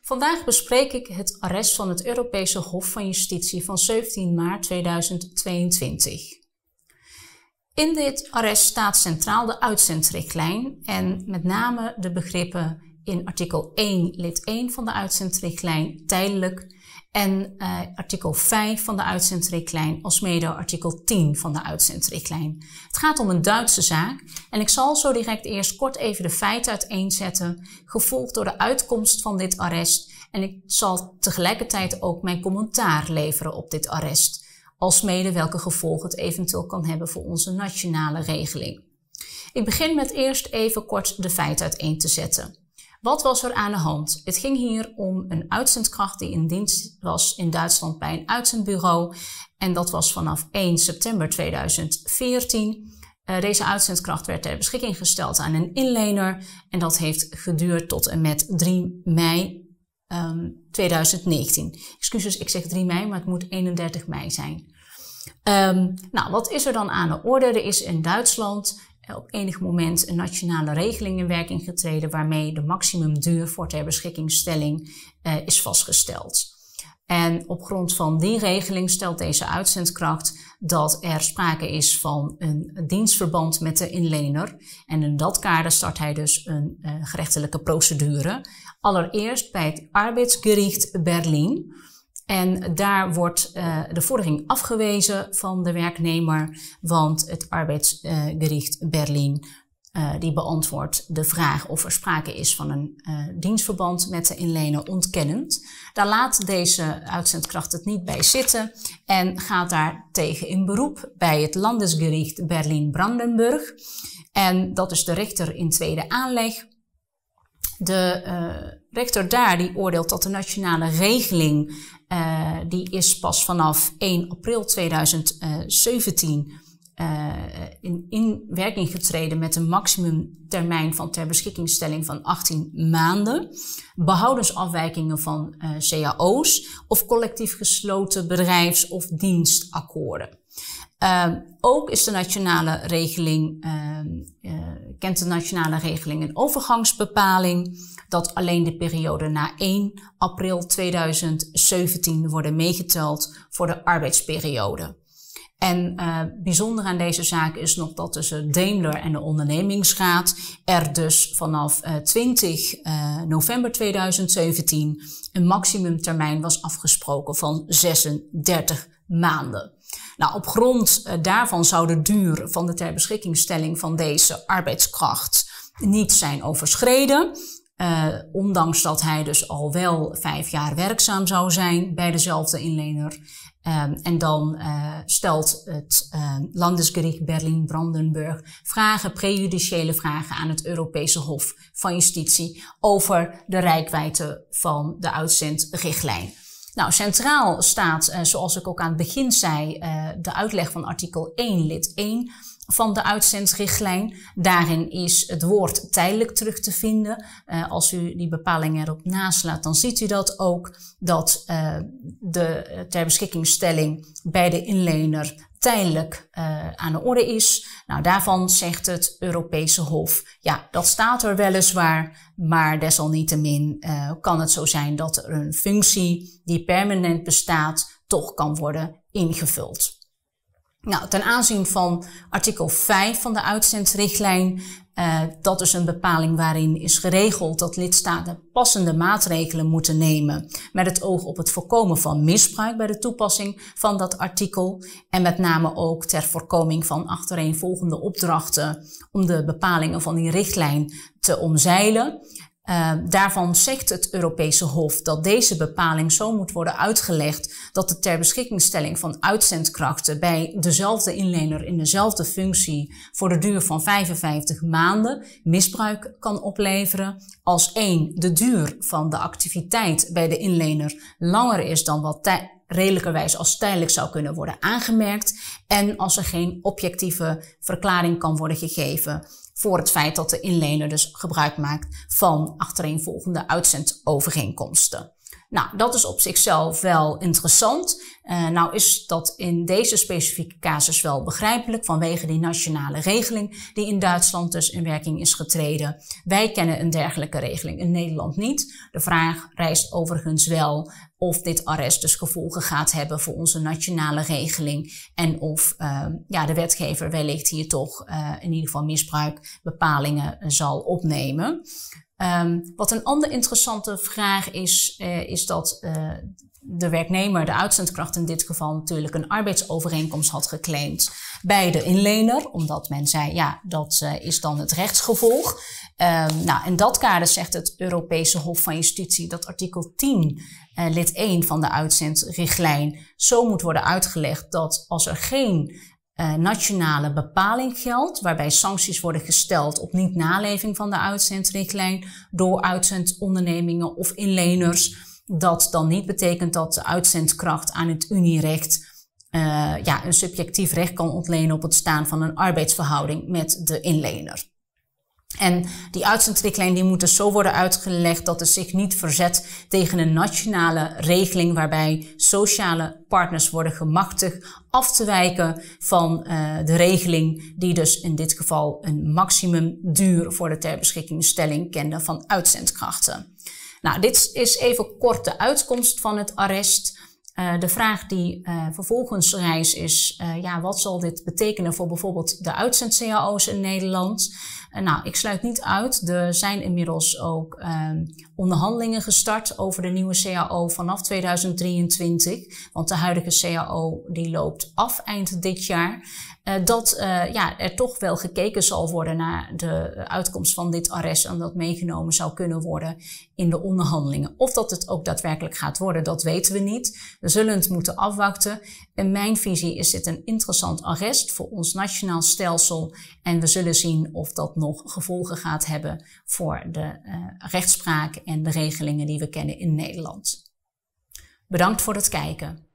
Vandaag bespreek ik het arrest van het Europese Hof van Justitie van 17 maart 2022. In dit arrest staat centraal de uitzendrichtlijn en met name de begrippen in artikel 1 lid 1 van de uitzendrichtlijn tijdelijk en artikel 5 van de uitzendrichtlijn alsmede artikel 10 van de uitzendrichtlijn. Het gaat om een Duitse zaak en ik zal zo direct eerst kort even de feiten uiteenzetten, gevolgd door de uitkomst van dit arrest en ik zal tegelijkertijd ook mijn commentaar leveren op dit arrest, alsmede welke gevolgen het eventueel kan hebben voor onze nationale regeling. Ik begin met eerst even kort de feiten uiteen te zetten. Wat was er aan de hand? Het ging hier om een uitzendkracht die in dienst was in Duitsland bij een uitzendbureau en dat was vanaf 1 september 2014. Deze uitzendkracht werd ter beschikking gesteld aan een inlener en dat heeft geduurd tot en met 3 mei 2019. Excuses, ik zeg 3 mei, maar het moet 31 mei zijn. Wat is er dan aan de orde? Er is in Duitsland op enig moment een nationale regeling in werking getreden waarmee de maximumduur voor ter beschikkingstelling is vastgesteld. En op grond van die regeling stelt deze uitzendkracht dat er sprake is van een dienstverband met de inlener. En in dat kader start hij dus een gerechtelijke procedure. Allereerst bij het Arbeitsgericht Berlin. En daar wordt de vordering afgewezen van de werknemer, want het Arbeitsgericht Berlin die beantwoordt de vraag of er sprake is van een dienstverband met de inlener ontkennend. Daar laat deze uitzendkracht het niet bij zitten en gaat daar tegen in beroep bij het Landesgericht Berlin-Brandenburg. En dat is de rechter in tweede aanleg. De rechter daar die oordeelt dat de nationale regeling die is pas vanaf 1 april 2017 in werking getreden met een maximumtermijn van ter beschikkingstelling van 18 maanden. Behoudens afwijkingen van cao's of collectief gesloten bedrijfs- of dienstakkoorden. Ook is de nationale regeling, kent de nationale regeling een overgangsbepaling dat alleen de periode na 1 april 2017 worden meegeteld voor de arbeidsperiode. En bijzonder aan deze zaak is nog dat tussen Daimler en de ondernemingsraad er dus vanaf 20 november 2017 een maximumtermijn was afgesproken van 36 maanden. Nou, op grond daarvan zou de duur van de ter beschikkingstelling van deze arbeidskracht niet zijn overschreden. Ondanks dat hij dus al wel 5 jaar werkzaam zou zijn bij dezelfde inlener. En dan stelt het Landesgericht Berlin-Brandenburg prejudiciële vragen aan het Europese Hof van Justitie over de reikwijdte van de uitzendrichtlijn. Nou, centraal staat, zoals ik ook aan het begin zei, de uitleg van artikel 1 lid 1 van de uitzendrichtlijn. Daarin is het woord tijdelijk terug te vinden. Als u die bepaling erop naslaat, dan ziet u dat ook, dat de ter beschikkingstelling bij de inlener tijdelijk aan de orde is. Nou, daarvan zegt het Europese Hof, ja, dat staat er weliswaar, maar desalniettemin kan het zo zijn dat er een functie die permanent bestaat toch kan worden ingevuld. Nou, ten aanzien van artikel 5 van de uitzendrichtlijn, dat is een bepaling waarin is geregeld dat lidstaten passende maatregelen moeten nemen met het oog op het voorkomen van misbruik bij de toepassing van dat artikel en met name ook ter voorkoming van achtereenvolgende opdrachten om de bepalingen van die richtlijn te omzeilen. Daarvan zegt het Europese Hof dat deze bepaling zo moet worden uitgelegd dat de ter beschikkingstelling van uitzendkrachten bij dezelfde inlener in dezelfde functie voor de duur van 55 maanden misbruik kan opleveren. Als 1, de duur van de activiteit bij de inlener langer is dan wat redelijkerwijs als tijdelijk zou kunnen worden aangemerkt en als er geen objectieve verklaring kan worden gegeven voor het feit dat de inlener dus gebruik maakt van achtereenvolgende uitzendovereenkomsten. Nou, dat is op zichzelf wel interessant. Nou is dat in deze specifieke casus wel begrijpelijk vanwege die nationale regeling die in Duitsland dus in werking is getreden. Wij kennen een dergelijke regeling in Nederland niet. De vraag rijst overigens wel of dit arrest dus gevolgen gaat hebben voor onze nationale regeling en of de wetgever wellicht hier toch in ieder geval misbruikbepalingen zal opnemen. Wat een andere interessante vraag is dat de werknemer, de uitzendkracht in dit geval natuurlijk een arbeidsovereenkomst had geclaimd bij de inlener, omdat men zei, ja, dat is dan het rechtsgevolg. In dat kader zegt het Europese Hof van Justitie dat artikel 10, lid 1 van de uitzendrichtlijn zo moet worden uitgelegd dat als er geen nationale bepaling geldt, waarbij sancties worden gesteld op niet-naleving van de uitzendrichtlijn door uitzendondernemingen of inleners, dat dan niet betekent dat de uitzendkracht aan het Unierecht een subjectief recht kan ontlenen op het staan van een arbeidsverhouding met de inlener. En die uitzendrichtlijn die moet dus zo worden uitgelegd dat het zich niet verzet tegen een nationale regeling waarbij sociale partners worden gemachtigd af te wijken van de regeling die dus in dit geval een maximumduur voor de ter beschikkingstelling kende van uitzendkrachten. Nou, dit is even kort de uitkomst van het arrest. De vraag die vervolgens rijst is, wat zal dit betekenen voor bijvoorbeeld de uitzend-cao's in Nederland? Ik sluit niet uit. Er zijn inmiddels ook onderhandelingen gestart over de nieuwe CAO vanaf 2023. Want de huidige CAO die loopt af eind dit jaar. Dat er toch wel gekeken zal worden naar de uitkomst van dit arrest en dat meegenomen zou kunnen worden in de onderhandelingen. Of dat het ook daadwerkelijk gaat worden, dat weten we niet. We zullen het moeten afwachten. In mijn visie is dit een interessant arrest voor ons nationaal stelsel en we zullen zien of dat nog gevolgen gaat hebben voor de rechtspraak en de regelingen die we kennen in Nederland. Bedankt voor het kijken.